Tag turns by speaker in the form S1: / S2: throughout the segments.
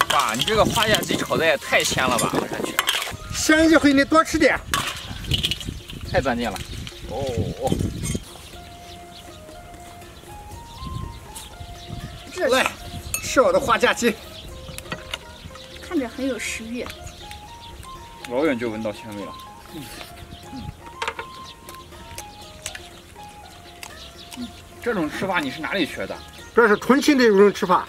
S1: 爸，你这个花甲鸡炒的也太鲜了吧！我上去，
S2: 咸一回你多吃点，
S1: 太钻劲了。哦，
S2: 来，吃我的花甲鸡。
S3: 看着很有食欲。
S1: 老远就闻到鲜味了。这种吃法你是哪里学的？
S2: 这是重庆的一种吃法。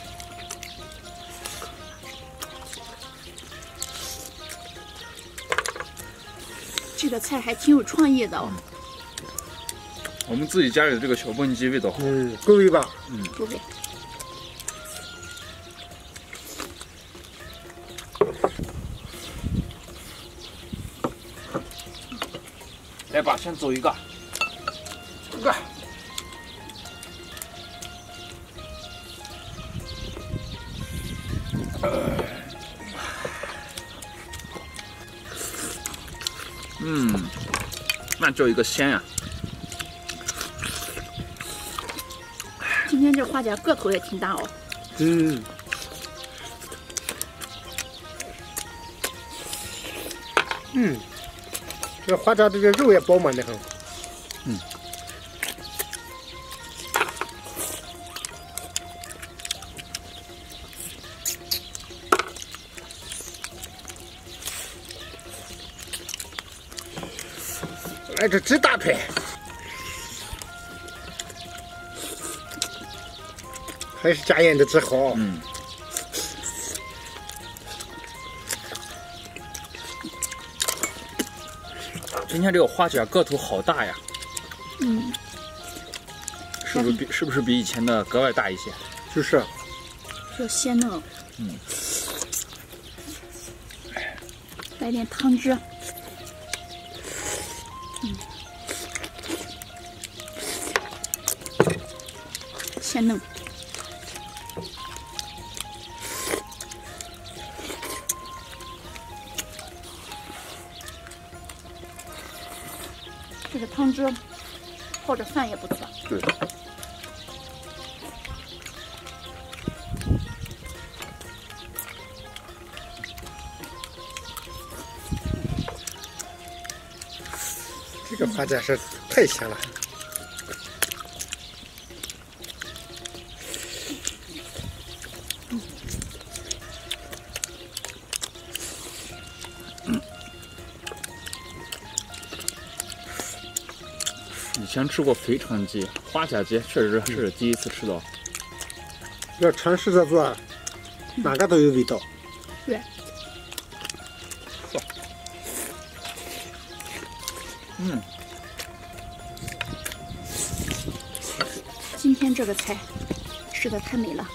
S3: 这个菜还挺有创意的哦。
S1: 我们自己家里的这个小焖鸡味道好。
S2: 够味吧？
S3: 够味。
S1: 来吧，先走一个。那叫一个鲜呀！
S3: 今天这花甲个头也挺大哦。
S2: 这花甲的这肉也饱满的很。来这鸡大腿，还是家腌的鸡好。
S1: 今天这个花甲个头好大呀！是不是比以前的格外大一些？
S2: 就是。
S3: 要鲜嫩。来点汤汁。鲜嫩。这个汤汁泡着饭也不错。
S1: 对。
S2: 这个花甲是太鲜了。
S1: 以前吃过肥肠鸡，花甲鸡确实是第一次吃到。
S2: 要尝试着做，哪个都有味道。
S3: 对。今天这个菜吃的太美了。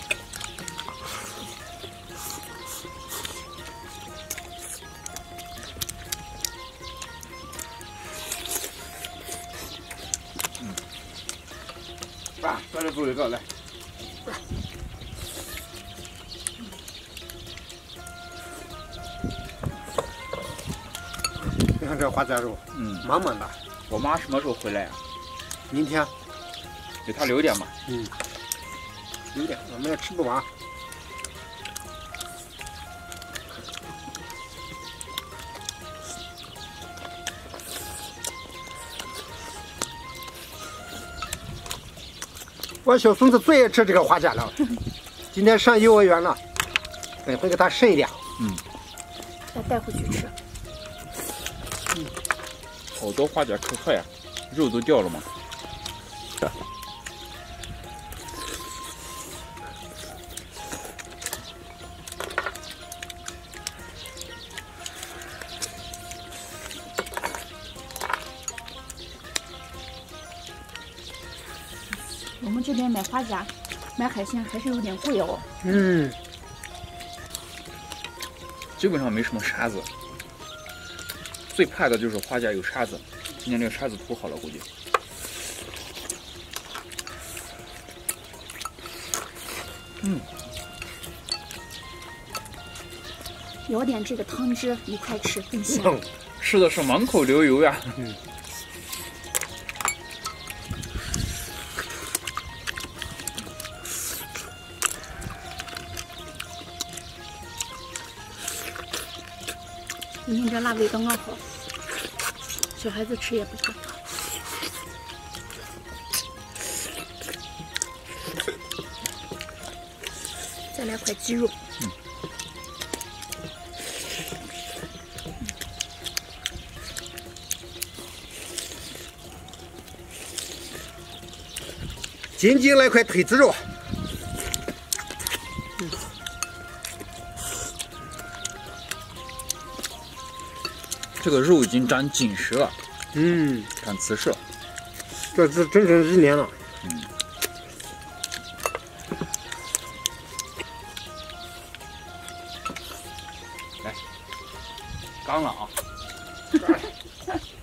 S1: 爸，再来做一个来。
S2: 你看这花甲肉，满满的。
S1: 我妈什么时候回来呀？
S2: 明天。
S1: 给她留点吧。
S2: 留点，我们也吃不完。我小孙子最爱吃这个花甲了，今天上幼儿园了，等会给他剩一点。
S3: 再带回去吃。
S1: 好多花甲可可呀，肉都掉了吗？
S3: 我们这边买花甲、买海鲜还是有点贵哦。
S1: 基本上没什么沙子，最怕的就是花甲有沙子。今天这个沙子涂好了，估计。
S3: 舀点这个汤汁一块吃更香。
S1: 吃的是满口流油呀。
S3: 今天这辣味刚刚好，小孩子吃也不错。再来块鸡肉。
S2: 紧紧来块腿子肉。
S1: 这个肉已经长紧实了，长瓷实了。
S2: 这是整整1年了。
S1: 来，刚了啊！